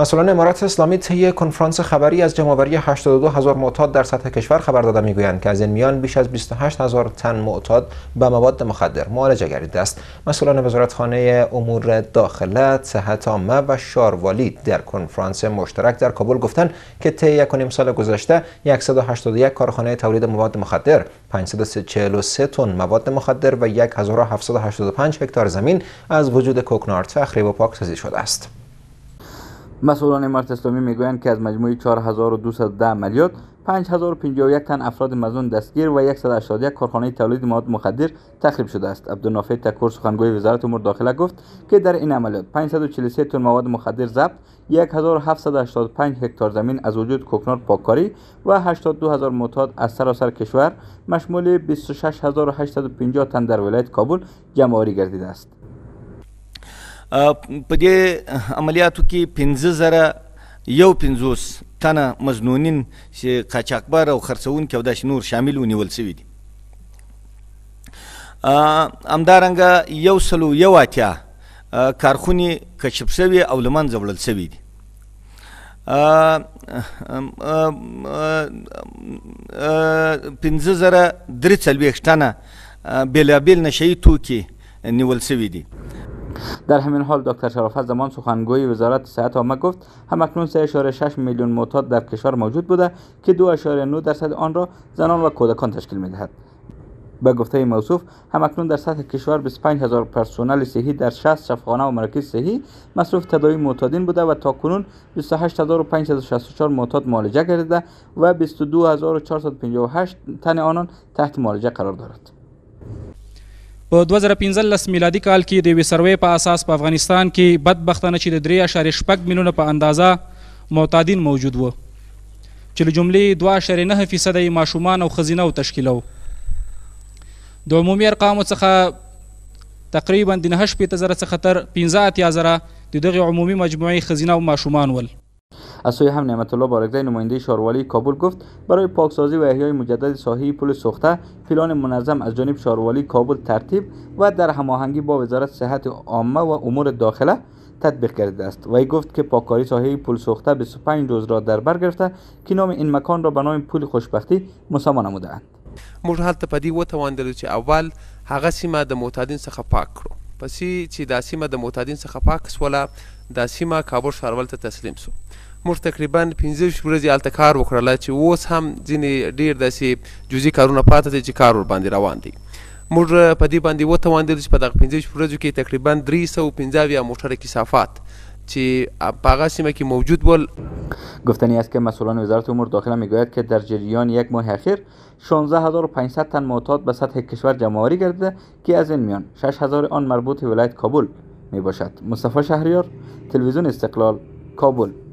مسئولان امارات اسلامی طی کنفرانس خبری از جمع‌آوری 82,000 معتاد در سطح کشور خبر داده میگویند که از این میان بیش از 28,000 تن معتاد به مواد مخدر معالجه گردیده است. مسئولان وزارتخانه امور داخله، صحت عامه و شاروالی در کنفرانس مشترک در کابل گفتند که طی 1.5 سال گذشته 181 کارخانه تولید مواد مخدر، 543 تن مواد مخدر و 1785 هکتار زمین از وجود کوکنار تخریب و پاکسازی شده است. مسئولان امارات اسلامی میگویند که از مجموع 4210 عملیات 5051 تن افراد مظنون دستگیر و 181 کارخانه تولید مواد مخدر تخریب شده است. عبدالنافع تکور سخنگوی وزارت امور داخله گفت که در این عملیات 543 تن مواد مخدر ضبط، 1785 هکتار زمین از وجود کوکنار پاککاری و 82000 معتاد از سراسر کشور مشمول 26850 تن در ولایت کابل جمع‌آوری گردیده است. په دې عملیاتو کې 15051 تنه مظنونین چې قاچاقبر او خرڅونکي او داسې نور شامل ونیول شوي دي. همدارنګه 181 کارخونې کشف شوي او له منځه وړل شوي دي. 5343 تنه بېلابېل نشهیي توکي نیول شوي دي. در همین حال دکتر شرافت زمان سخنگوی وزارت صحت عامه گفت همکنون 3.6 میلیون معتاد در کشور موجود بوده که 2.9% آن را زنان و کودکان تشکیل می‌دهد. به گفته موصوف همکنون در سطح کشور 25000 پرسنل صحی در 60 شفاخانه و مراکز صحی مصروف تداوی معتادین بوده و تاکنون 28564 معتاد معالجه گردیده و 22458 تن آنان تحت معالجه قرار دارد. په 2015 میلادي کال کې د یوې سروې په اساس په افغانستان کې بدبختانه چې د 3.6 میلیونه په اندازه معتادین موجود وو چې له جملې 2.9% یې ماشومان او ښځینه تشکیلو. د عمومي ارقامو څخه تقریبا د 9.8 څخه تر 15,000 د دغې عمومي مجموعې ښځینه او ماشومان ول. از سوی هم نعمت الله بارکزی نماینده شاروالی کابل گفت برای پاکسازی و احیای مجدد ساحه پل سوخته پلان منظم از جانب شاروالی کابل ترتیب و در هماهنگی با وزارت صحت عامه و امور داخله تطبیق گردیده است. وی گفت که پاککاری ساحه پل سوخته 25 روز را در بر گرفته که نام این مکان را به نام پل خوشبختی مسما نموده‌اند. موږ هلته په دې وتوانېدلو چې اول هغه سیمه د معتادین څخه پاک کړو، پسې چې دا سیمه د معتادین څخه پاک سوله دا سیمه کابل ښاروال ته تسلیم سو. موږ تقریبا 15 ورځې هلته کار وکړله چې اوس هم ځینې ډېر داسې جزئي کارونه پاته دي چې کار ورباندې روان دی. موږ په دې باندې وتوانېدل چې په دغه 15 ورځو کې تقریبا 315 موټر کثافات چې په هغه سیمه کې موجود ول. گفتنی است که مسئولان وزارت امور داخله میگوید که در جریان یک ماه اخیر 16500 تن معتاد به سطح کشور جمع‌آوری گردیده که از این میان 6000 آن مربوط ولایت کابل می باشد. مصطفی شهریار، تلویزیون استقلال، کابل.